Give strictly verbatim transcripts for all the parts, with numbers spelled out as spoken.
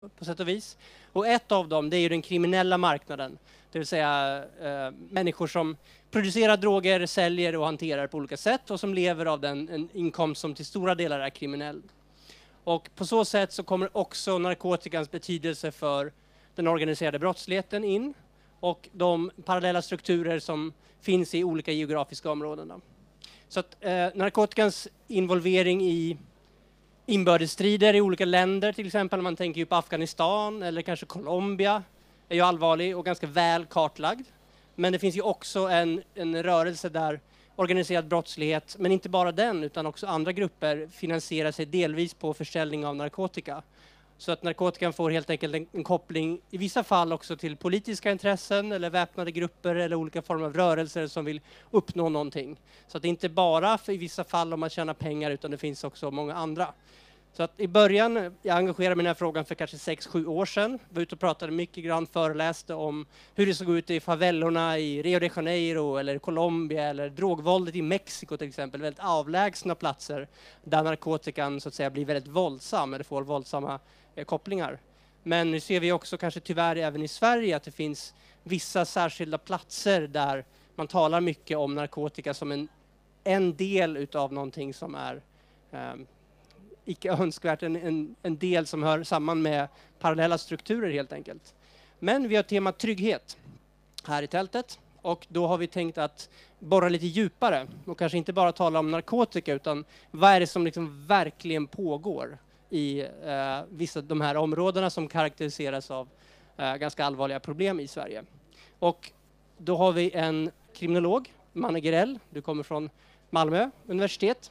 på sätt och vis. Och ett av dem, det är ju den kriminella marknaden. Det vill säga eh, människor som producerar droger, säljer och hanterar på olika sätt och som lever av den en inkomst som till stora delar är kriminell. Och på så sätt så kommer också narkotikans betydelse för den organiserade brottsligheten in och de parallella strukturer som finns i olika geografiska områden. Så att eh, narkotikans involvering i inbördesstrider i olika länder, till exempel om man tänker på Afghanistan eller kanske Colombia, är ju allvarlig och ganska väl kartlagd. Men det finns ju också en, en rörelse där organiserad brottslighet, men inte bara den utan också andra grupper finansierar sig delvis på försäljning av narkotika. Så att narkotikan får helt enkelt en, en koppling i vissa fall också till politiska intressen eller väpnade grupper eller olika former av rörelser som vill uppnå någonting. Så att det är inte bara för i vissa fall om man tjänar pengar utan det finns också många andra. Så att i början, jag engagerade mig i den här frågan för kanske sex sju år sedan. Var ute och pratade mycket grann, föreläste om hur det såg ut i favellorna i Rio de Janeiro eller Colombia eller drogvåldet i Mexiko till exempel. Väldigt avlägsna platser där narkotikan så att säga blir väldigt våldsam eller får våldsamma eh, kopplingar. Men nu ser vi också kanske tyvärr även i Sverige att det finns vissa särskilda platser där man talar mycket om narkotika som en, en del utav någonting som är eh, icke önskvärt, en, en, en del som hör samman med parallella strukturer helt enkelt. Men vi har tema trygghet här i tältet och då har vi tänkt att borra lite djupare och kanske inte bara tala om narkotika utan vad är det som liksom verkligen pågår i eh, vissa av de här områdena som karaktäriseras av eh, ganska allvarliga problem i Sverige. Och då har vi en kriminolog, Manne Gerell, du kommer från Malmö universitet.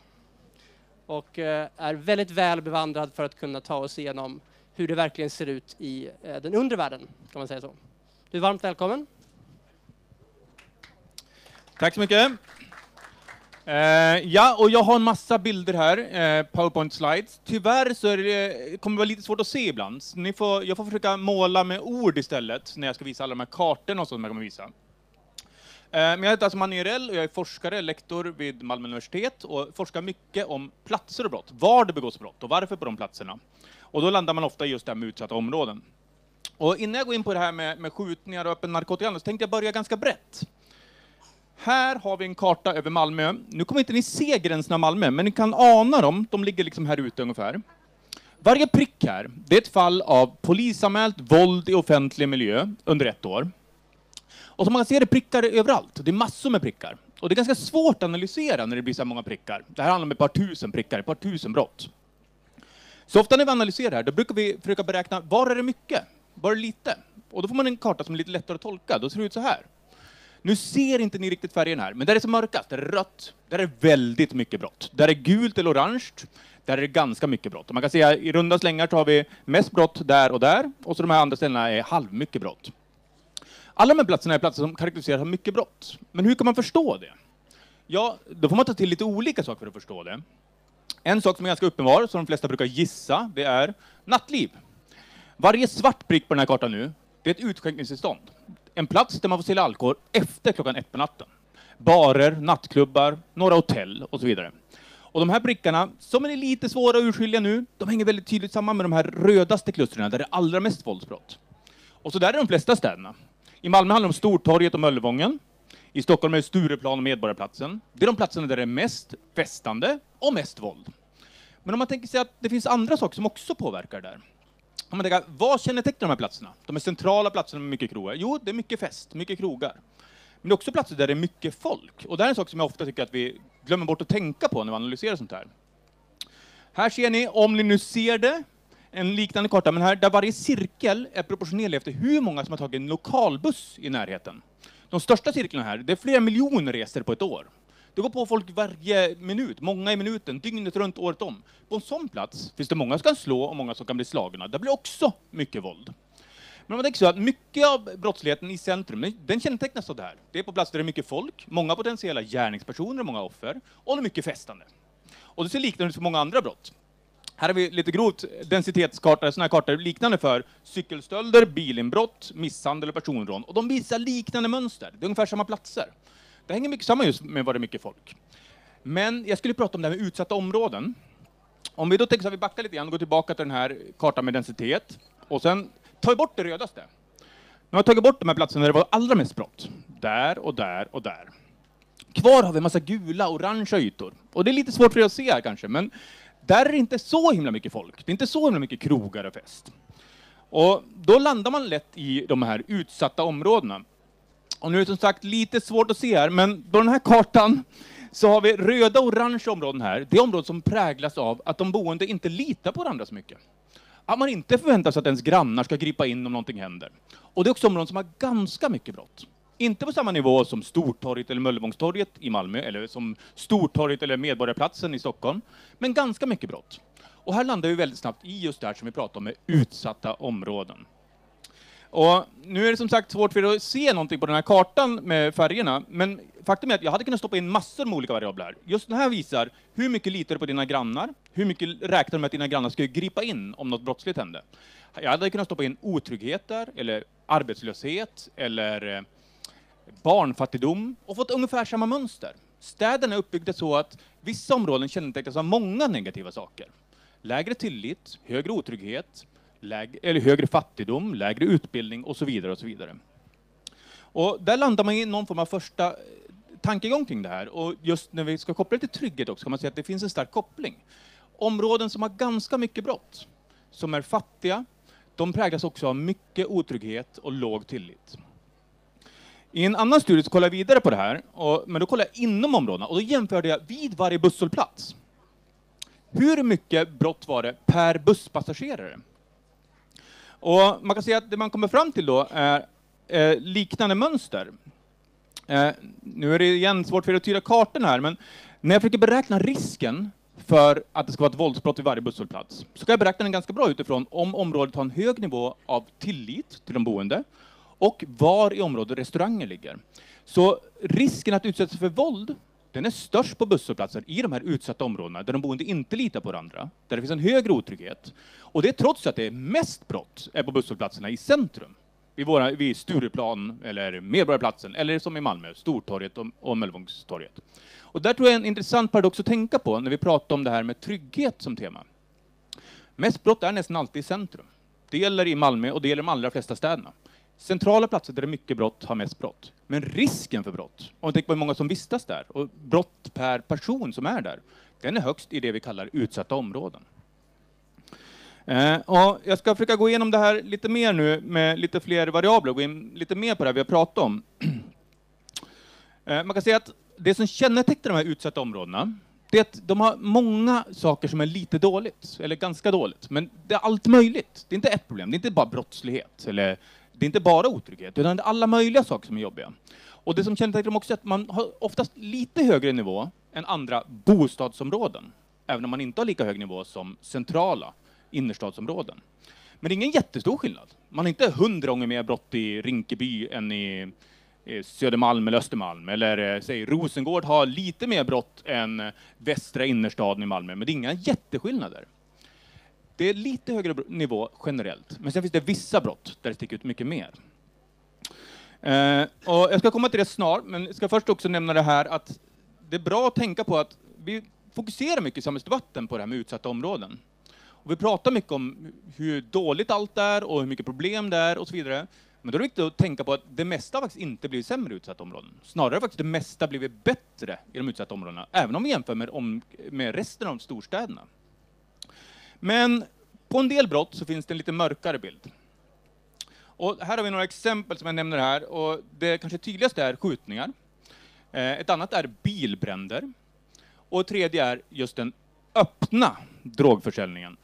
Och eh, är väldigt väl bevandrad för att kunna ta oss igenom hur det verkligen ser ut i eh, den undre världen, kan man säga så. Du är varmt välkommen. Tack så mycket. Eh, ja, och jag har en massa bilder här, eh, PowerPoint slides. Tyvärr så är det, kommer det vara lite svårt att se ibland. Så ni får, jag får försöka måla med ord istället när jag ska visa alla de här kartorna och sånt som jag kommer visa. Men jag heter alltså Manne Gerell och jag är forskare, lektor vid Malmö universitet och forskar mycket om platser och brott. Var det begås brott och varför på de platserna. Och då landar man ofta just där med utsatta områden. Och innan jag går in på det här med, med skjutningar och öppen narkotikahandel så tänkte jag börja ganska brett. Här har vi en karta över Malmö. Nu kommer inte ni se gränserna av Malmö, men ni kan ana dem. De ligger liksom här ute ungefär. Varje prick här, det är ett fall av polisanmält våld i offentlig miljö under ett år. Och som man kan se det prickar överallt. Det är massor med prickar. Och det är ganska svårt att analysera när det blir så många prickar. Det här handlar om ett par tusen prickar, ett par tusen brott. Så ofta när vi analyserar det här, då brukar vi försöka beräkna var är det mycket, var är det lite. Och då får man en karta som är lite lättare att tolka. Då ser det ut så här. Nu ser inte ni riktigt färgen här, men där är så mörkast, där är rött. Där är väldigt mycket brott. Där är gult eller orange. Där är det ganska mycket brott. Och man kan se i runda slängar så har vi mest brott där och där. Och så de här andra ställena är halvmycket brott. Alla de här platserna är platser som karaktäriseras av mycket brott. Men hur kan man förstå det? Ja, då får man ta till lite olika saker för att förstå det. En sak som är ganska uppenbar, som de flesta brukar gissa, det är nattliv. Varje svart prick på den här kartan nu, det är ett utskänkningstillstånd. En plats där man får sälja alkohol efter klockan ett på natten. Barer, nattklubbar, några hotell och så vidare. Och de här prickarna, som är lite svåra att urskilja nu, de hänger väldigt tydligt samman med de här rödaste klustren där det är allra mest våldsbrott. Och så där är de flesta städerna. I Malmö handlar det om Stortorget och Möllevången. I Stockholm är det Stureplan och Medborgarplatsen. Det är de platserna där det är mest festande och mest våld. Men om man tänker sig att det finns andra saker som också påverkar där. Om man tänker, vad kännetecknar de här platserna? De är centrala platserna med mycket krogar. Jo, det är mycket fest, mycket krogar. Men det är också platser där det är mycket folk. Och det är en sak som jag ofta tycker att vi glömmer bort att tänka på när vi analyserar sånt här. Här ser ni, om ni nu ser det, en liknande karta, men här där varje cirkel är proportionerlig efter hur många som har tagit en lokalbuss i närheten. De största cirklarna här, det är flera miljoner resor på ett år. Det går på folk varje minut, många i minuten, dygnet runt, året om. På en sån plats finns det många som kan slå och många som kan bli slagna. Det blir också mycket våld. Men om man tänker så att mycket av brottsligheten i centrum, den kännetecknas av det här. Det är på platser där det är mycket folk, många potentiella gärningspersoner och många offer, och det är mycket festande. Och det ser liknande ut för många andra brott. Här har vi lite grovt densitetskartor, sådana här kartor liknande för cykelstölder, bilinbrott, misshandel och personrån. Och de visar liknande mönster. Det är ungefär samma platser. Det hänger mycket samman just med vad det är mycket folk. Men jag skulle prata om det här med utsatta områden. Om vi då tänker så att vi backar lite grann och går tillbaka till den här kartan med densitet. Och sen tar vi bort det rödaste. Nu har jag tagit bort de här platserna där det var allra mest brott. Där och där och där. Kvar har vi en massa gula, orangea ytor. Och det är lite svårt för er att se här kanske, men där är det inte så himla mycket folk. Det är inte så himla mycket krogar och fest. Och då landar man lätt i de här utsatta områdena. Och nu är det som sagt lite svårt att se här, men på den här kartan så har vi röda och orange områden här. Det är områden som präglas av att de boende inte litar på varandra så mycket. Att man inte förväntar sig att ens grannar ska gripa in om någonting händer. Och det är också områden som har ganska mycket brott. Inte på samma nivå som Stortorget eller Möllevångstorget i Malmö, eller som Stortorget eller Medborgarplatsen i Stockholm, men ganska mycket brott. Och här landar vi väldigt snabbt i just det här som vi pratar om med utsatta områden. Och nu är det som sagt svårt för er att se någonting på den här kartan med färgerna, men faktum är att jag hade kunnat stoppa in massor med olika variabler. Just den här visar hur mycket litar du på dina grannar, hur mycket räknar du med att dina grannar ska gripa in om något brottsligt hände. Jag hade kunnat stoppa in otrygghet där, eller arbetslöshet, eller barnfattigdom, och fått ungefär samma mönster. Städerna är uppbyggda så att vissa områden kännetecknas av många negativa saker. Lägre tillit, högre otrygghet, lägre, eller högre fattigdom, lägre utbildning och så vidare och så vidare. Och där landar man i någon form av första tankegång kring det här. Och just när vi ska koppla det till trygghet också kan man säga att det finns en stark koppling. Områden som har ganska mycket brott, som är fattiga, de präglas också av mycket otrygghet och låg tillit. I en annan studie så kollar jag vidare på det här, och, men då kollar jag inom områdena och då jämförde jag vid varje busshållplats. Hur mycket brott var det per busspassagerare? Och man kan säga att det man kommer fram till då är eh, liknande mönster. Eh, nu är det igen svårt för er att tyda kartan här, men när jag försöker beräkna risken för att det ska vara ett våldsbrott vid varje busshållplats så kan jag beräkna den ganska bra utifrån om området har en hög nivå av tillit till de boende och var i området restauranger ligger. Så risken att utsättas för våld, den är störst på busshållplatser i de här utsatta områdena där de boende inte litar på varandra, där det finns en högre otrygghet. Och det är trots att det är mest brott är på busshållplatserna i centrum. Vid, våra, vid Stureplan eller Medborgarplatsen, eller som i Malmö, Stortorget och, och Möllevångstorget. Och där tror jag är en intressant paradox att tänka på när vi pratar om det här med trygghet som tema. Mest brott är nästan alltid i centrum. Det gäller i Malmö och det gäller de allra flesta städerna. Centrala platser där det är mycket brott har mest brott. Men risken för brott, om man tänker på hur många som vistas där, och brott per person som är där, den är högst i det vi kallar utsatta områden. Eh, och jag ska försöka gå igenom det här lite mer nu med lite fler variabler och gå in lite mer på det här vi har pratat om. eh, man kan säga att det som kännetecknar de här utsatta områdena, det är att de har många saker som är lite dåligt, eller ganska dåligt. Men det är allt möjligt. Det är inte ett problem, det är inte bara brottslighet, eller det är inte bara otrygghet, utan det är alla möjliga saker som är jobbiga. Och det som kännetecknar dem också är att man har oftast lite högre nivå än andra bostadsområden, även om man inte har lika hög nivå som centrala innerstadsområden. Men det är ingen jättestor skillnad. Man har inte hundra gånger mer brott i Rinkeby än i Södermalm eller Östermalm. Eller säg Rosengård har lite mer brott än västra innerstaden i Malmö, men det är inga jätteskillnader. Det är lite högre nivå generellt, men sen finns det vissa brott där det sticker ut mycket mer. Eh, och jag ska komma till det snart, men jag ska först också nämna det här att det är bra att tänka på att vi fokuserar mycket i samhällsdebatten på det här med utsatta områden. Och vi pratar mycket om hur dåligt allt är och hur mycket problem det är och så vidare. Men då är det viktigt att tänka på att det mesta faktiskt inte blir sämre i utsatta områden. Snarare faktiskt det mesta blir bättre i de utsatta områdena, även om vi jämför med, om, med resten av storstäderna. Men på en del brott så finns det en lite mörkare bild. Och här har vi några exempel som jag nämner här. Och det kanske tydligaste är skjutningar. Ett annat är bilbränder. Och ett tredje är just den öppna drogförsäljningen.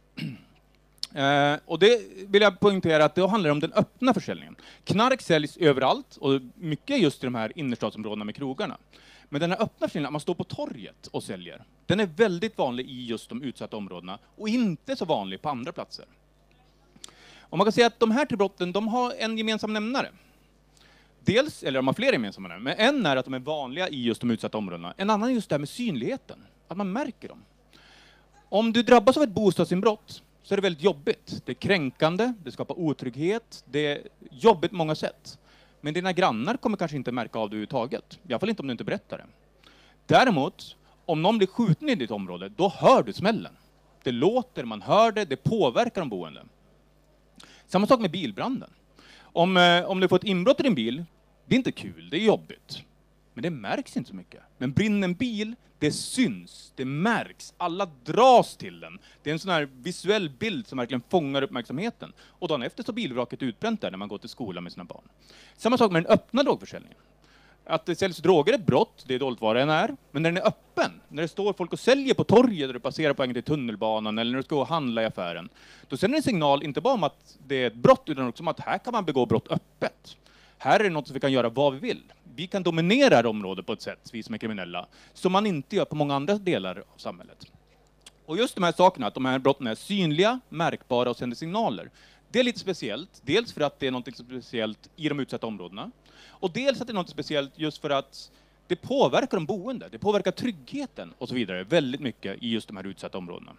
Och det vill jag poängtera att det handlar om den öppna försäljningen. Knark säljs överallt och mycket just i de här innerstadsområdena med krogarna. Men den här öppna försäljningen, att man står på torget och säljer, den är väldigt vanlig i just de utsatta områdena och inte så vanlig på andra platser. Och man kan säga att de här tre brotten, de har en gemensam nämnare. Dels, eller de har flera gemensamma nämnare, men en är att de är vanliga i just de utsatta områdena. En annan är just det här med synligheten, att man märker dem. Om du drabbas av ett bostadsinbrott så är det väldigt jobbigt. Det är kränkande, det skapar otrygghet, det är jobbigt på många sätt. Men dina grannar kommer kanske inte märka av det överhuvudtaget. I alla fall inte om du inte berättar det. Däremot, om någon blir skjuten i ditt område, då hör du smällen. Det låter, man hör det, det påverkar de boende. Samma sak med bilbranden. Om, eh, om du får ett inbrott i din bil, det är inte kul, det är jobbigt. Men det märks inte så mycket. Men brinner en bil, det syns, det märks, alla dras till den. Det är en sån här visuell bild som verkligen fångar uppmärksamheten. Och dagen efter så bilvraket utbränt där när man går till skolan med sina barn. Samma sak med den öppna drogförsäljningen. Att det säljs droger är brott, det är dåligt vad den är. Men när den är öppen, när det står folk och säljer på torget där du passerar på vägen till tunnelbanan eller när du ska gå och handla i affären, då sänder en signal inte bara om att det är ett brott utan också om att här kan man begå brott öppet. Här är det något som vi kan göra vad vi vill. Vi kan dominera det här området på ett sätt, vi som är kriminella, som man inte gör på många andra delar av samhället. Och just de här sakerna, att de här brotten är synliga, märkbara och sänder signaler, det är lite speciellt. Dels för att det är något speciellt i de utsatta områdena. Och dels att det är något speciellt just för att det påverkar de boende. Det påverkar tryggheten och så vidare väldigt mycket i just de här utsatta områdena.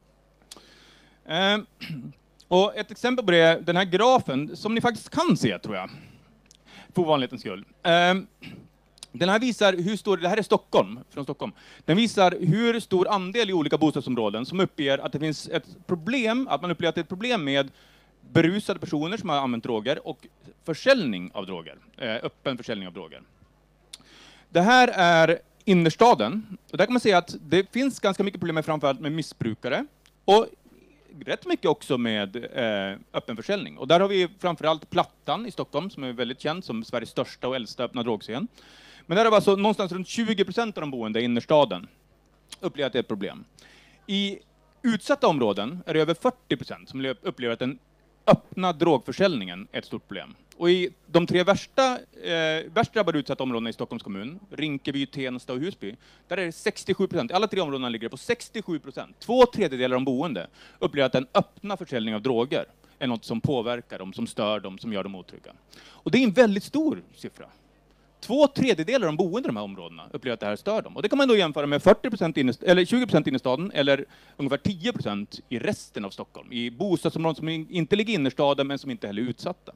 Eh, och ett exempel på det är den här grafen som ni faktiskt kan se, tror jag. För ovanlighetens skull. Eh, den här visar hur stor, det här är Stockholm, från Stockholm. Den visar hur stor andel i olika bostadsområden som uppger att det finns ett problem, att man upplever att det är ett problem med berusade personer som har använt droger och försäljning av droger, eh, öppen försäljning av droger. Det här är innerstaden. Och där kan man se att det finns ganska mycket problem med framförallt med missbrukare och rätt mycket också med eh, öppen försäljning. Och där har vi framförallt Plattan i Stockholm som är väldigt känd som Sveriges största och äldsta öppna drogscen. Men där är alltså någonstans runt tjugo procent av de boende i innerstaden upplever att det är ett problem. I utsatta områden är det över fyrtio procent som upplever att den öppna drogförsäljningen är ett stort problem. Och i de tre värsta, eh, värst drabbade utsatta områdena i Stockholms kommun, Rinkeby, Tensta och Husby, där är det sextiosju procent. Alla tre områdena ligger på sextiosju procent. Två tredjedelar av de boende upplever att den öppna försäljningen av droger är något som påverkar dem, som stör dem, som gör dem otrygga. Och det är en väldigt stor siffra. Två tredjedelar av de boende i de här områdena upplever att det här stör dem. Och det kan man då jämföra med fyrtio procent innerst- eller tjugo procent i innerstaden eller ungefär tio procent i resten av Stockholm. I bostadsområden som inte ligger i innerstaden men som inte heller är utsatta.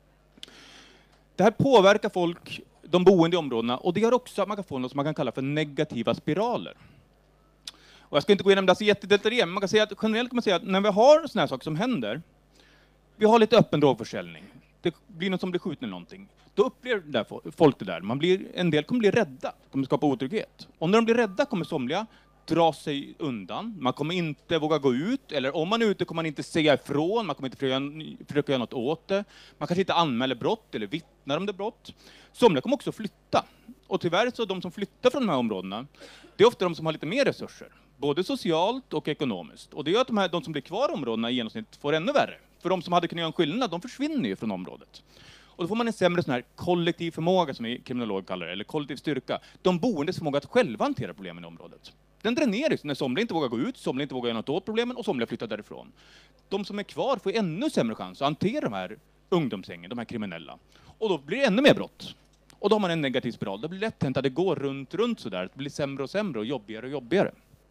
Det här påverkar folk, de boende i områdena, och det gör också att man kan få något som man kan kalla för negativa spiraler. Och jag ska inte gå igenom det så jättedetaljerat, men man kan säga att generellt kan man säga att när vi har såna här saker som händer, vi har lite öppen drogförsäljning, det blir något som blir skjuten eller någonting, då upplever det där folk det där. Man blir, en del kommer bli rädda, kommer skapa otrygghet. Och när de blir rädda kommer somliga dra sig undan. Man kommer inte våga gå ut, eller om man är ute kommer man inte säga ifrån, man kommer inte försöka, försöka göra något åt det. Man kanske inte anmäler brott eller vittnar om det brott. Somliga kommer också flytta. Och tyvärr så de som flyttar från de här områdena, det är ofta de som har lite mer resurser. Både socialt och ekonomiskt. Och det gör att de, här, de som blir kvar i områdena i genomsnitt får ännu värre. För de som hade kunnat göra en skillnad, de försvinner ju från området. Och då får man en sämre sån här kollektiv förmåga, som vi kriminologer kallar det, eller kollektiv styrka. De boendes förmåga att själva hantera problemen i området. Den dräneras när somliga inte vågar gå ut, somliga inte vågar göra något åt problemen och somliga flyttar därifrån. De som är kvar får ännu sämre chans att hantera de här ungdomsgängen, de här kriminella. Och då blir det ännu mer brott. Och då har man en negativ spiral. Det blir lätt hänt att det går runt, runt sådär. Det blir sämre och sämre och jobbigare och jobbigare.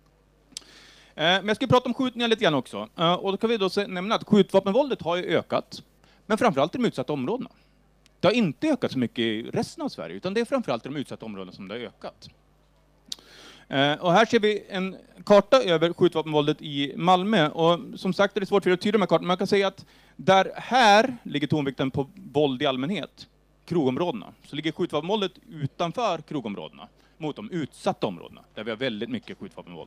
Men jag ska prata om skjutningar lite grann också. Och då kan vi då nämna att skjutvapenvåldet har ju ökat. Men framförallt i de utsatta områdena. Det har inte ökat så mycket i resten av Sverige, utan det är framförallt i de utsatta områdena som det har ökat. Och här ser vi en karta över skjutvapenvåldet i Malmö. Och som sagt är det svårt för att tyda de här kartorna, men man kan säga att där här ligger tonvikten på våld i allmänhet, krogområdena. Så ligger skjutvapenvåldet utanför krogområdena, mot de utsatta områdena, där vi har väldigt mycket skjutvapenvåld.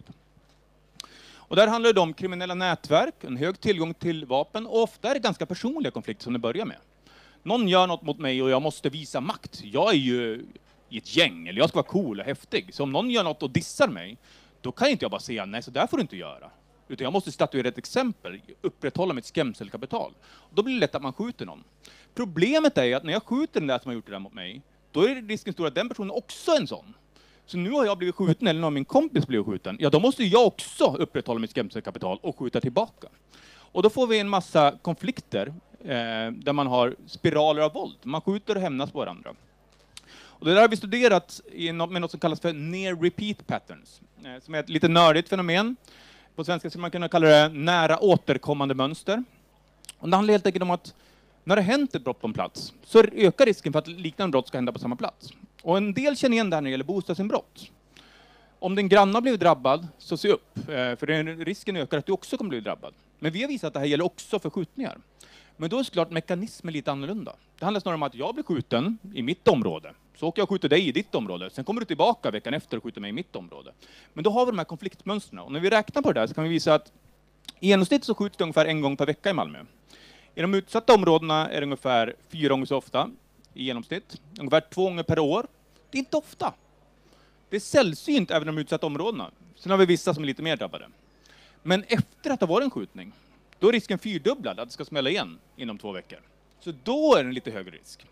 Och där handlar det om kriminella nätverk, en hög tillgång till vapen, och ofta är det ganska personliga konflikter som det börjar med. Någon gör något mot mig och jag måste visa makt. Jag är ju i ett gäng, eller jag ska vara cool och häftig. Så om någon gör något och dissar mig, då kan inte jag bara säga nej, så där får du inte göra. Utan jag måste statuera ett exempel, upprätthålla mitt skrämselkapital. Och då blir det lätt att man skjuter någon. Problemet är att när jag skjuter den där som har gjort det där mot mig, då är risken stor att den personen också är en sån. Så nu har jag blivit skjuten, eller någon av min kompis blivit skjuten. Ja, då måste jag också upprätthålla mitt skrämselkapital och skjuta tillbaka. Och då får vi en massa konflikter eh, där man har spiraler av våld. Man skjuter och hämnas på varandra. Och det där har vi studerat i något, med något som kallas för near repeat patterns. Eh, som är ett lite nördigt fenomen. På svenska skulle man kunna kalla det nära återkommande mönster. Och det handlar helt enkelt om att när det hänt ett brott på en plats så ökar risken för att liknande brott ska hända på samma plats. Och en del känner igen det här när det gäller bostadsinbrott. Om din granne har blivit drabbad, så se upp. För risken ökar att du också kommer bli drabbad. Men vi har visat att det här gäller också för skjutningar. Men då är såklart mekanismen lite annorlunda. Det handlar snarare om att jag blir skjuten i mitt område. Så åker jag och skjuter dig i ditt område. Sen kommer du tillbaka veckan efter och skjuter mig i mitt område. Men då har vi de här konfliktmönstren. Och när vi räknar på det där så kan vi visa att i genomsnitt så skjuts det ungefär en gång per vecka i Malmö. I de utsatta områdena är det ungefär fyra gånger så ofta i genomsnitt. Ungefär två gånger per år. Det är inte ofta. Det är sällsynt även i de utsatta områdena. Sen har vi vissa som är lite mer drabbade. Men efter att det var en skjutning, då är risken fyrdubblad att det ska smälla igen inom två veckor. Så då är det en lite högre risk.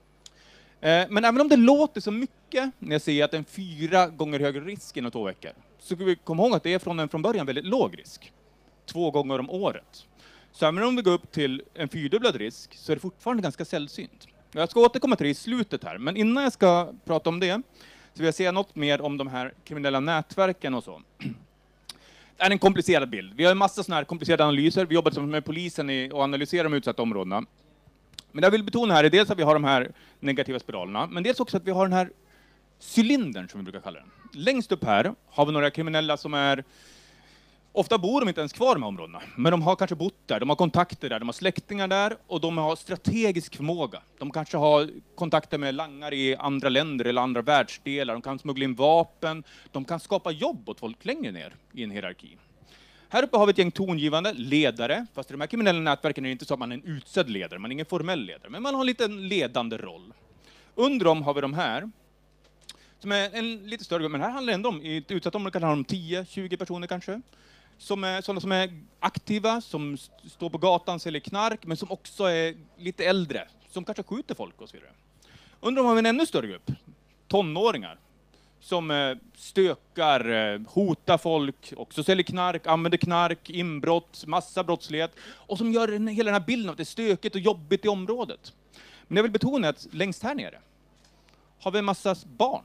Men även om det låter så mycket när jag säger att det är en fyra gånger högre risk inom två veckor, så ska vi komma ihåg att det är från en från början väldigt låg risk. Två gånger om året. Så även om vi går upp till en fyrdubblad risk så är det fortfarande ganska sällsynt. Jag ska återkomma till det i slutet här, men innan jag ska prata om det så vill jag säga något mer om de här kriminella nätverken och så. Det är en komplicerad bild. Vi har en massa sådana här komplicerade analyser. Vi jobbar tillsammans med polisen i, och analyserar de utsatta områdena. Men det jag vill betona här är dels att vi har de här negativa spiralerna, men dels också att vi har den här cylindern som vi brukar kalla den. Längst upp här har vi några kriminella som är, ofta bor de inte ens kvar i de här områdena, men de har kanske bott där, de har kontakter där, de har släktingar där och de har strategisk förmåga. De kanske har kontakter med langare i andra länder eller andra världsdelar, de kan smuggla in vapen, de kan skapa jobb åt folk längre ner i en hierarki. Här uppe har vi ett gäng tongivande ledare, fast i de här kriminella nätverken är det inte så att man är en utsedd ledare, man är ingen formell ledare, men man har en liten ledande roll. Under dem har vi de här, som är en lite större grupp, men här handlar det ändå om, i ett utsatt område kan det handla om tio tjugo personer kanske, som är sådana som är aktiva, som st- står på gatan, säljer knark, men som också är lite äldre, som kanske skjuter folk och så vidare. Under dem har vi en ännu större grupp, tonåringar, som stökar, hotar folk, också säljer knark, använder knark, inbrott, massa brottslighet och som gör en, hela den här bilden av att det är stökigt och jobbigt i området. Men jag vill betona att längst här nere har vi en massa barn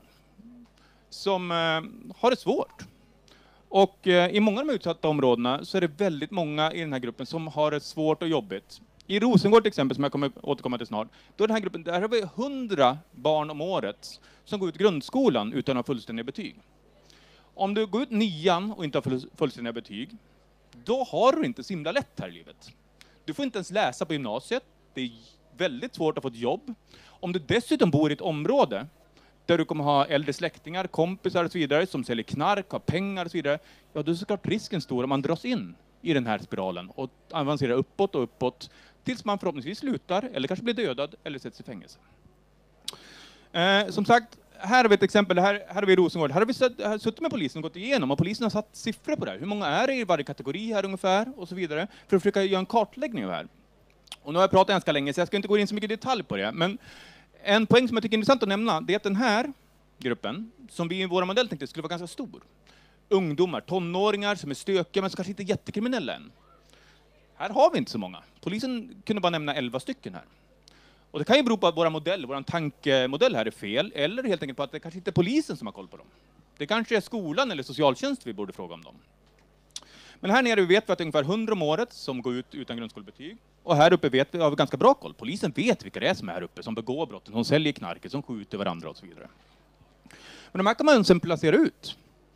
som eh, har det svårt. Och eh, i många av de utsatta områdena så är det väldigt många i den här gruppen som har det svårt och jobbigt. I Rosengård till exempel, som jag kommer återkomma till snart, då är den här gruppen, där har vi hundra barn om året som går ut grundskolan utan att ha fullständiga betyg. Om du går ut nian och inte har fullständiga betyg, då har du inte så himla lätt här i livet. Du får inte ens läsa på gymnasiet, det är väldigt svårt att få ett jobb. Om du dessutom bor i ett område där du kommer ha äldre släktingar, kompisar och så vidare, som säljer knark, har pengar och så vidare, ja då är såklart risken stor om man dras in i den här spiralen och avancerar uppåt och uppåt tills man förhoppningsvis slutar eller kanske blir dödad eller sätts i fängelse. Eh, som sagt, här har vi ett exempel, här, här har vi Rosengård. Här har vi sett, här suttit med polisen och gått igenom och polisen har satt siffror på det här. Hur många är det i varje kategori här ungefär och så vidare för att försöka göra en kartläggning av det här. Och nu har jag pratat ganska länge så jag ska inte gå in så mycket detalj på det, men en poäng som jag tycker är intressant att nämna, det är att den här gruppen, som vi i våra modell tänkte skulle vara ganska stor. Ungdomar, tonåringar som är stökiga men som kanske inte är jättekriminella än. Här har vi inte så många. Polisen kunde bara nämna elva stycken här. Och det kan ju bero på att våra modell, vår tankemodell här är fel, eller helt enkelt på att det kanske inte är polisen som har koll på dem. Det kanske är skolan eller socialtjänst vi borde fråga om dem. Men här nere vet vi att det är ungefär hundra om året som går ut utan grundskolebetyg. Och här uppe vet vi, har vi ganska bra koll. Polisen vet vilka det är som är här uppe, som begår brotten, som säljer knarket, som skjuter varandra och så vidare. Men de här kan man sen placera ut.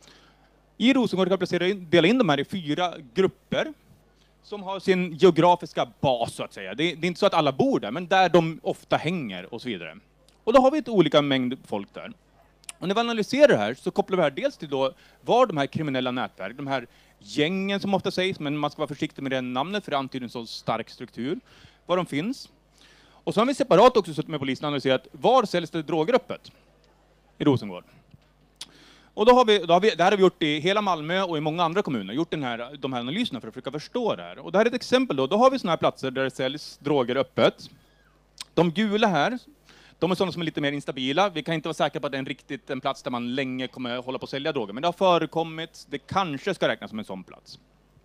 I Rosengård kan man placera in, dela in de här i fyra grupper som har sin geografiska bas så att säga. Det, det är inte så att alla bor där, men där de ofta hänger och så vidare. Och då har vi ett olika mängd folk där. Och när vi analyserar det här så kopplar vi här dels till då var de här kriminella nätverk, de här gängen som ofta sägs, men man ska vara försiktig med det namnet för det antyder en så stark struktur, var de finns. Och så har vi separat också suttit med polisen och analyserat var säljs det droger öppet i Rosengård. Och då har vi, då har vi, det här har vi gjort i hela Malmö och i många andra kommuner, gjort den här, de här analyserna för att försöka förstå det här. Och det här är ett exempel då, då har vi sådana här platser där det säljs droger öppet. De gula här, de är sådana som är lite mer instabila. Vi kan inte vara säkra på att det är en riktigt en plats där man länge kommer hålla på att sälja droger. Men det har förekommit, det kanske ska räknas som en sån plats.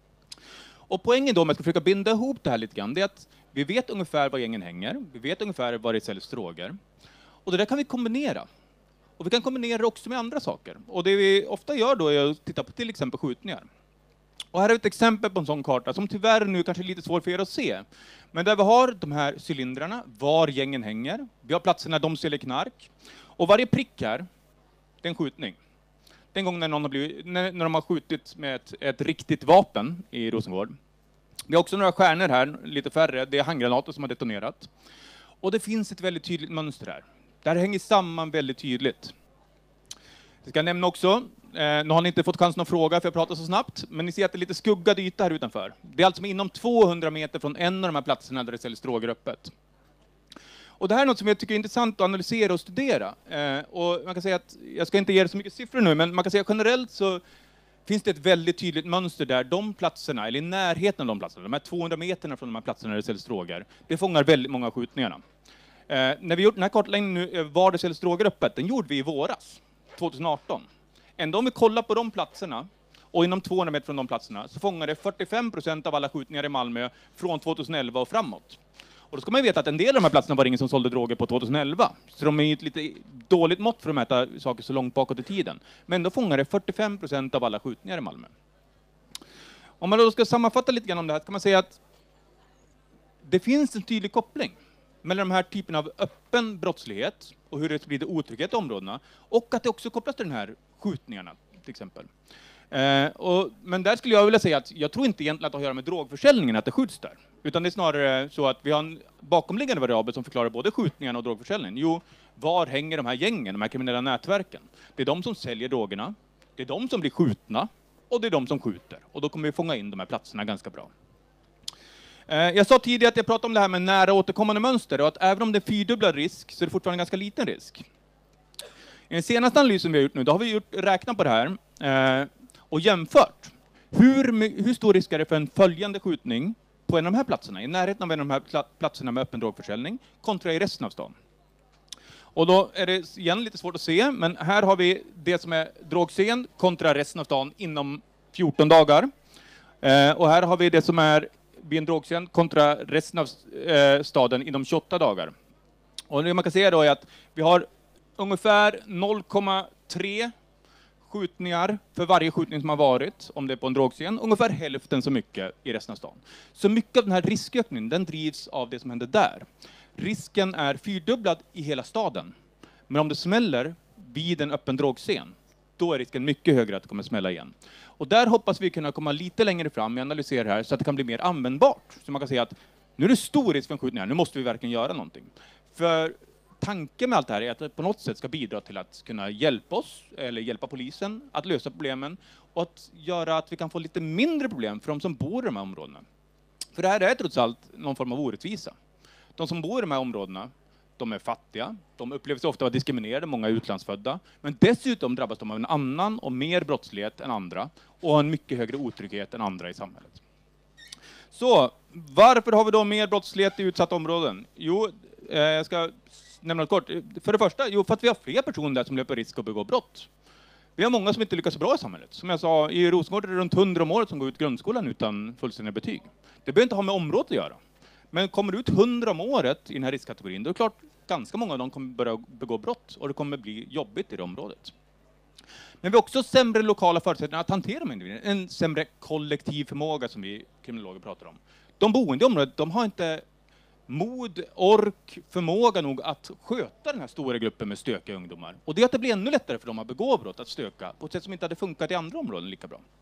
Och poängen då, om jag ska försöka binda ihop det här lite grann, det är att vi vet ungefär var gängen hänger. Vi vet ungefär var det säljs droger. Och det där kan vi kombinera. Och vi kan kombinera det också med andra saker. Och det vi ofta gör då är att titta på till exempel skjutningar. Och här är ett exempel på en sån karta som tyvärr nu kanske är lite svår för er att se. Men där vi har de här cylindrarna, var gängen hänger. Vi har platserna där de säljer knark. Och varje prick här, det är en skjutning. Den gången när, någon har blivit, när, när de har skjutit med ett, ett riktigt vapen i Rosengård. Vi har också några stjärnor här, lite färre. Det är handgranater som har detonerat. Och det finns ett väldigt tydligt mönster här. Det här hänger samman väldigt tydligt. Jag ska nämna också, eh, nu har ni inte fått chansen att fråga för jag pratar så snabbt, men ni ser att det är lite skuggad yta här utanför. Det är alltså inom tvåhundra meter från en av de här platserna där det säljs droger öppet. Och det här är något som jag tycker är intressant att analysera och studera. Eh, och man kan säga att, jag ska inte ge er så mycket siffror nu, men man kan säga generellt så finns det ett väldigt tydligt mönster där de platserna, eller i närheten av de platserna, de här tvåhundra meterna från de här platserna där det säljs droger, det fångar väldigt många skjutningarna. Eh, när vi gjort den här kartläggningen nu, var det säljs droger öppet, den gjorde vi i våras, tjugoarton. Ändå om vi kollar på de platserna, och inom tvåhundra meter från de platserna, så fångar det fyrtiofem procent av alla skjutningar i Malmö från tjugoelva och framåt. Och då ska man ju veta att en del av de här platserna var det ingen som sålde droger på tjugoelva. Så de är ju ett lite dåligt mått för att mäta saker så långt bakåt i tiden. Men då fångar det fyrtiofem procent av alla skjutningar i Malmö. Om man då ska sammanfatta lite grann om det här kan man säga att det finns en tydlig koppling mellan de här typen av öppen brottslighet och hur det sprider otrygghet i områdena. Och att det också kopplas till den här skjutningarna till exempel. Eh, och, men där skulle jag vilja säga att jag tror inte egentligen att det har att göra med drogförsäljningen att det skjuts där. Utan det är snarare så att vi har en bakomliggande variabel som förklarar både skjutningarna och drogförsäljningen. Jo, var hänger de här gängen, de här kriminella nätverken? Det är de som säljer drogerna, det är de som blir skjutna och det är de som skjuter. Och då kommer vi fånga in de här platserna ganska bra. Eh, jag sa tidigare att jag pratade om det här med nära återkommande mönster och att även om det är fyrdubblad risk så är det fortfarande en ganska liten risk. I den senaste analysen vi har gjort nu, då har vi gjort, räknat på det här eh, och jämfört. Hur, hur stor risk är det för en följande skjutning på en av de här platserna, i närheten av en av de här platserna med öppen drogförsäljning, kontra i resten av stan. Och då är det igen lite svårt att se, men här har vi det som är drogscen kontra resten av stan inom fjorton dagar. Eh, och här har vi det som är vid en drogscen kontra resten av eh, staden inom tjugoåtta dagar. Och det man kan se då är att vi har ungefär noll komma tre skjutningar för varje skjutning som har varit, om det är på en drogscen, ungefär hälften så mycket i resten av stan. Så mycket av den här riskökningen, den drivs av det som händer där. Risken är fyrdubblad i hela staden. Men om det smäller vid en öppen drogscen, då är risken mycket högre att det kommer smälla igen. Och där hoppas vi kunna komma lite längre fram med analyser här så att det kan bli mer användbart. Så man kan säga att nu är det stor risk för en skjutning här, nu måste vi verkligen göra någonting. För tanken med allt det här är att det på något sätt ska bidra till att kunna hjälpa oss, eller hjälpa polisen, att lösa problemen och att göra att vi kan få lite mindre problem för de som bor i de här områdena. För det här är trots allt någon form av orättvisa. De som bor i de här områdena, de är fattiga, de upplever sig ofta vara diskriminerade, många är utlandsfödda, men dessutom drabbas de av en annan och mer brottslighet än andra och en mycket högre otrygghet än andra i samhället. Så, varför har vi då mer brottslighet i utsatta områden? Jo, eh, jag ska nämna något kort. För det första, jo, för att vi har fler personer där som löper risk att begå brott. Vi har många som inte lyckas bra i samhället. Som jag sa, i Rosengård är det runt hundra om året som går ut grundskolan utan fullständiga betyg. Det behöver inte ha med området att göra. Men kommer det ut hundra om året i den här riskkategorin, då är det klart ganska många av dem kommer börja begå brott och det kommer bli jobbigt i det området. Men vi har också sämre lokala förutsättningar att hantera de individerna. En sämre kollektiv förmåga som vi kriminologer pratar om. De boende i området, de har inte mod, ork, förmåga nog att sköta den här stora gruppen med stökiga ungdomar. Och det är att det blir ännu lättare för dem att begå brott, att stöka på ett sätt som inte hade funkat i andra områden lika bra.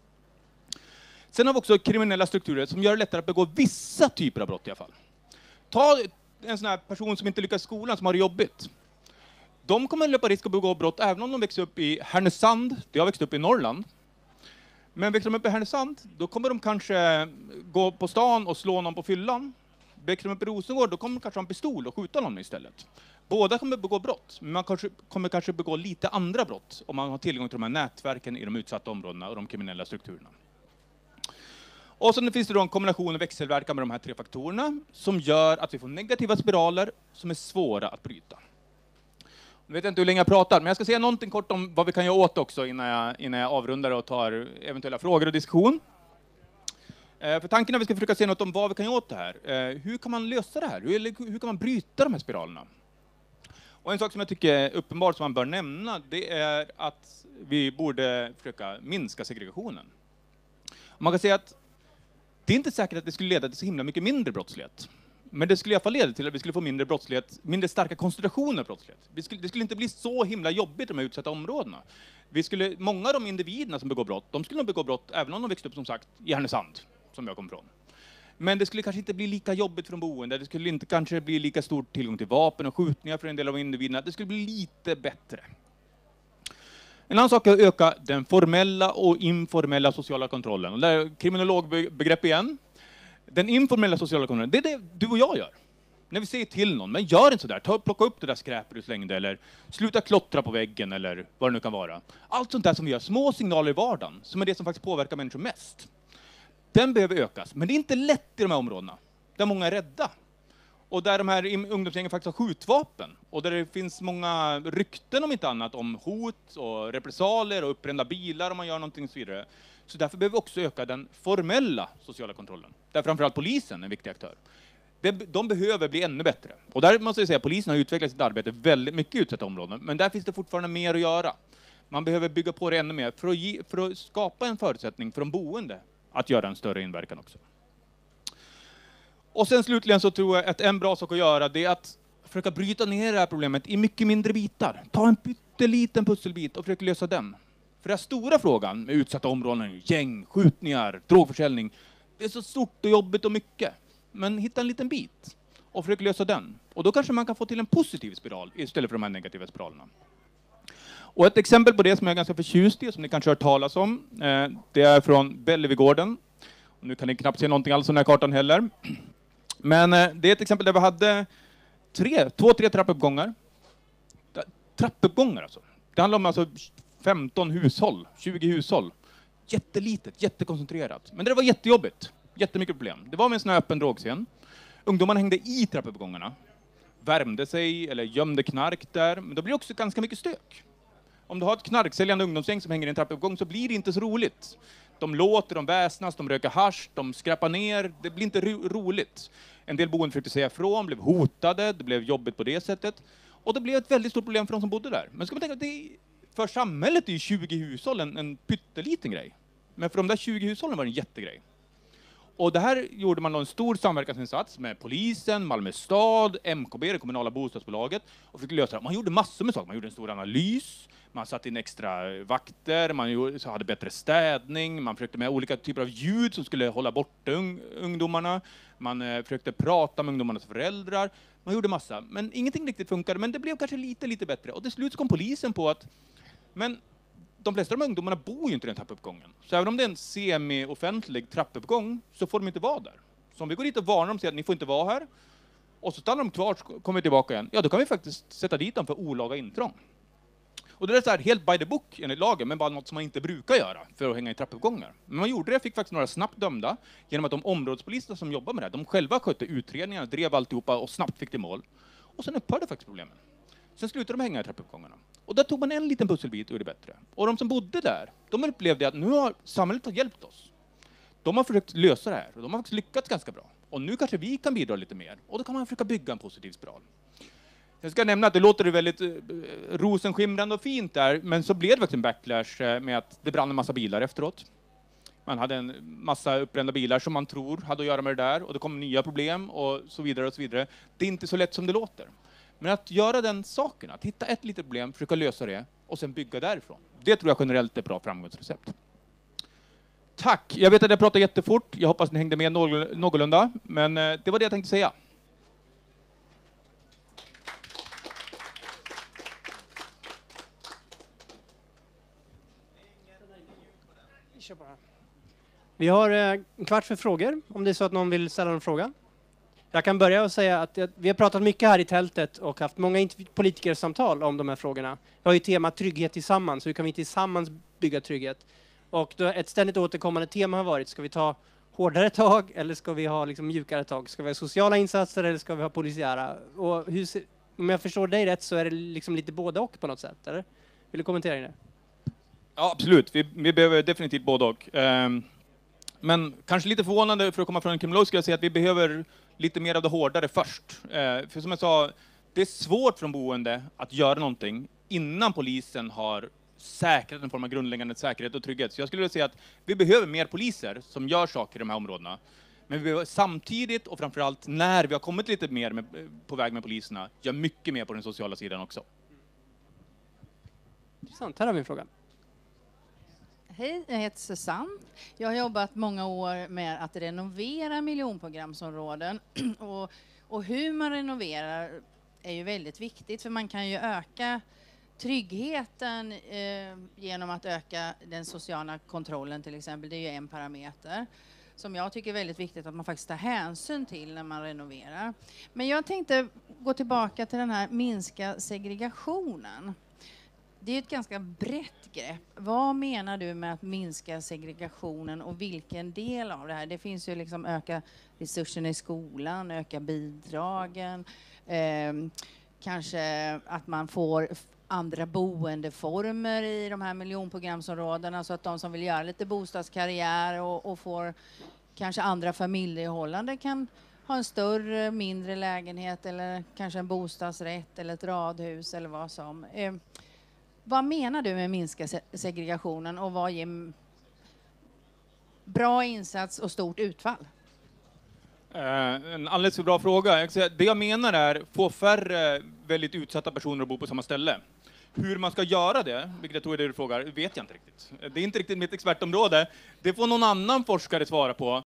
Sen har vi också kriminella strukturer som gör det lättare att begå vissa typer av brott i alla fall. Ta en sån här person som inte lyckas i skolan, som har det jobbigt. De kommer att löpa risk att begå brott även om de växer upp i Härnösand. Det har växt upp i Norrland. Men växer de upp i Härnösand, då kommer de kanske gå på stan och slå någon på fyllan. Växer de upp i Rosengård, då kommer de kanske ha en pistol och skjuta någon istället. Båda kommer begå brott, men man kanske, kommer kanske begå lite andra brott om man har tillgång till de här nätverken i de utsatta områdena och de kriminella strukturerna. Och så finns det då en kombination och växelverkan med de här tre faktorerna som gör att vi får negativa spiraler som är svåra att bryta. Jag vet inte hur länge jag pratar, men jag ska säga någonting kort om vad vi kan göra åt också innan jag, innan jag avrundar och tar eventuella frågor och diskussion. Eh, för tanken är att vi ska försöka se något om vad vi kan göra åt det här. Eh, hur kan man lösa det här? Hur, hur kan man bryta de här spiralerna? Och en sak som jag tycker är uppenbart som man bör nämna, det är att vi borde försöka minska segregationen. Man kan säga att det är inte säkert att det skulle leda till så himla mycket mindre brottslighet. Men det skulle i alla fall leda till att vi skulle få mindre brottslighet, mindre starka koncentrationer av brottslighet. Vi skulle, det skulle inte bli så himla jobbigt i de här utsatta områdena. Vi skulle, många av de individerna som begår brott, de skulle nog begå brott även om de växte upp som sagt i Härnösand, som jag kom från. Men det skulle kanske inte bli lika jobbigt för de boende. Det skulle inte kanske bli lika stor tillgång till vapen och skjutningar för en del av individerna. Det skulle bli lite bättre. En annan sak är att öka den formella och informella sociala kontrollen. Och där är kriminologbegrepp igen. Den informella sociala kontrollen, det är det du och jag gör. När vi säger till någon, men gör inte sådär. Ta, plocka upp det där skräpet du slängde, eller sluta klottra på väggen, eller vad det nu kan vara. Allt sånt där som vi gör, små signaler i vardagen, som är det som faktiskt påverkar människor mest. Den behöver ökas, men det är inte lätt i de här områdena, där många är rädda. Och där de här ungdomsgängen faktiskt har skjutvapen. Och där det finns många rykten om inte annat om hot och repressalier och uppbrända bilar om man gör någonting och så vidare. Så därför behöver vi också öka den formella sociala kontrollen. Där framförallt polisen är en viktig aktör. De behöver bli ännu bättre. Och där måste jag säga att polisen har utvecklat sitt arbete väldigt mycket i utsatta områden. Men där finns det fortfarande mer att göra. Man behöver bygga på det ännu mer för att, ge, för att skapa en förutsättning för de boende att göra en större inverkan också. Och sen slutligen så tror jag att en bra sak att göra, det är att försöka bryta ner det här problemet i mycket mindre bitar. Ta en pytteliten pusselbit och försöka lösa den. För den stora frågan med utsatta områden, gäng, skjutningar, drogförsäljning, det är så stort och jobbigt och mycket. Men hitta en liten bit och försöka lösa den. Och då kanske man kan få till en positiv spiral istället för de här negativa spiralerna. Och ett exempel på det som jag är ganska förtjust i, som ni kanske har hört talas om, det är från Bellevigården. Nu kan ni knappt se någonting alls på den här kartan heller. Men det är ett exempel där vi hade tre, två, tre trappuppgångar. Trappuppgångar alltså. Det handlar om alltså femton hushåll, tjugo hushåll. Jättelitet, jättekoncentrerat. Men det var jättejobbigt. Jättemycket problem. Det var med en sån här öppen drogscen. Ungdomarna hängde i trappuppgångarna. Värmde sig eller gömde knark där. Men då blir det också ganska mycket stök. Om du har ett knarksäljande ungdomsgäng som hänger i en trappuppgång så blir det inte så roligt. De låter, de väsnas, de röker hasch, de skräpar ner. Det blir inte ro- roligt. En del boende försökte säga ifrån, blev hotade, det blev jobbigt på det sättet. Och det blev ett väldigt stort problem för de som bodde där. Men ska man tänka att det är, för samhället är ju tjugo hushåll en, en pytteliten grej. Men för de där tjugo hushållen var det en jättegrej. Och det här gjorde man då en stor samverkansinsats med polisen, Malmö stad, M K B, det kommunala bostadsbolaget, och fick lösa det. Man gjorde massor med saker. Man gjorde en stor analys, man satte in extra vakter, man gjorde, så hade bättre städning, man försökte med olika typer av ljud som skulle hålla borta ung, ungdomarna. Man eh, försökte prata med ungdomarnas föräldrar. Man gjorde massa, men ingenting riktigt funkade. Men det blev kanske lite, lite bättre. Och till slut kom polisen på att men de flesta av de ungdomarna bor ju inte i den trappuppgången. Så även om det är en semi-offentlig trappuppgång så får de inte vara där. Så om vi går dit och varnar dem och säger att ni får inte vara här och så stannar de kvar och kommer tillbaka igen, ja då kan vi faktiskt sätta dit dem för olaga intrång. Och det är så här helt by the book enligt lagen, men bara något som man inte brukar göra för att hänga i trappuppgångar. Men man gjorde det, fick faktiskt några snabbt dömda genom att de områdespoliser som jobbar med det, de själva skötte utredningarna, drev alltihopa och snabbt fick det mål. Och sen upphörde faktiskt problemen. Sen slutade de hänga i trappuppgångarna. Och där tog man en liten pusselbit och gjorde det bättre. Och de som bodde där, de upplevde att nu har samhället har hjälpt oss. De har försökt lösa det här och de har faktiskt lyckats ganska bra. Och nu kanske vi kan bidra lite mer. Och då kan man försöka bygga en positiv spiral. Jag ska nämna att det låter väldigt eh, rosenskimrande och fint där, men så blev det faktiskt en backlash eh, med att det brann en massa bilar efteråt. Man hade en massa uppbrända bilar som man tror hade att göra med det där, och det kom nya problem och så vidare och så vidare. Det är inte så lätt som det låter. Men att göra den saken, att hitta ett litet problem, försöka lösa det och sen bygga därifrån. Det tror jag generellt är ett bra framgångsrecept. Tack! Jag vet att jag pratar jättefort. Jag hoppas ni hängde med någorlunda, men eh, det var det jag tänkte säga. Vi har en kvart för frågor, om det är så att någon vill ställa en fråga. Jag kan börja och säga att vi har pratat mycket här i tältet och haft många politikersamtal om de här frågorna. Vi har ju tema trygghet tillsammans, hur kan vi tillsammans bygga trygghet? Och då ett ständigt återkommande tema har varit, ska vi ta hårdare tag eller ska vi ha liksom mjukare tag? Ska vi ha sociala insatser eller ska vi ha polisiära? Och hur ser, om jag förstår dig rätt så är det liksom lite både och på något sätt, eller? Vill du kommentera det? Ja, absolut. Vi, vi behöver definitivt både och. Um, men kanske lite förvånande för att komma från en kriminolog skulle jag säga att vi behöver lite mer av det hårdare först. Uh, för som jag sa, det är svårt för de boende att göra någonting innan polisen har säkrat en form av grundläggande säkerhet och trygghet. Så jag skulle vilja säga att vi behöver mer poliser som gör saker i de här områdena. Men vi behöver samtidigt och framförallt när vi har kommit lite mer med, på väg med poliserna, gör mycket mer på den sociala sidan också. Intressant, här har vi en fråga. Hej, jag heter Susanne. Jag har jobbat många år med att renovera miljonprogramsområden. och, och hur man renoverar är ju väldigt viktigt, för man kan ju öka tryggheten eh, genom att öka den sociala kontrollen till exempel. Det är ju en parameter som jag tycker är väldigt viktigt att man faktiskt tar hänsyn till när man renoverar. Men jag tänkte gå tillbaka till den här minska segregationen. Det är ett ganska brett grepp. Vad menar du med att minska segregationen och vilken del av det här? Det finns ju liksom öka resurserna i skolan, öka bidragen, eh, kanske att man får andra boendeformer i de här miljonprogramsområdena så att de som vill göra lite bostadskarriär och, och får kanske andra familjehållanden kan ha en större, mindre lägenhet eller kanske en bostadsrätt eller ett radhus eller vad som. Eh, vad menar du med minska se- segregationen och vad ger bra insats och stort utfall? Eh, en alldeles för bra fråga. Jag säga, det jag menar är få färre väldigt utsatta personer att bo på samma ställe. Hur man ska göra det, vilket jag tror är det du frågar, vet jag inte riktigt. Det är inte riktigt mitt expertområde. Det får någon annan forskare svara på.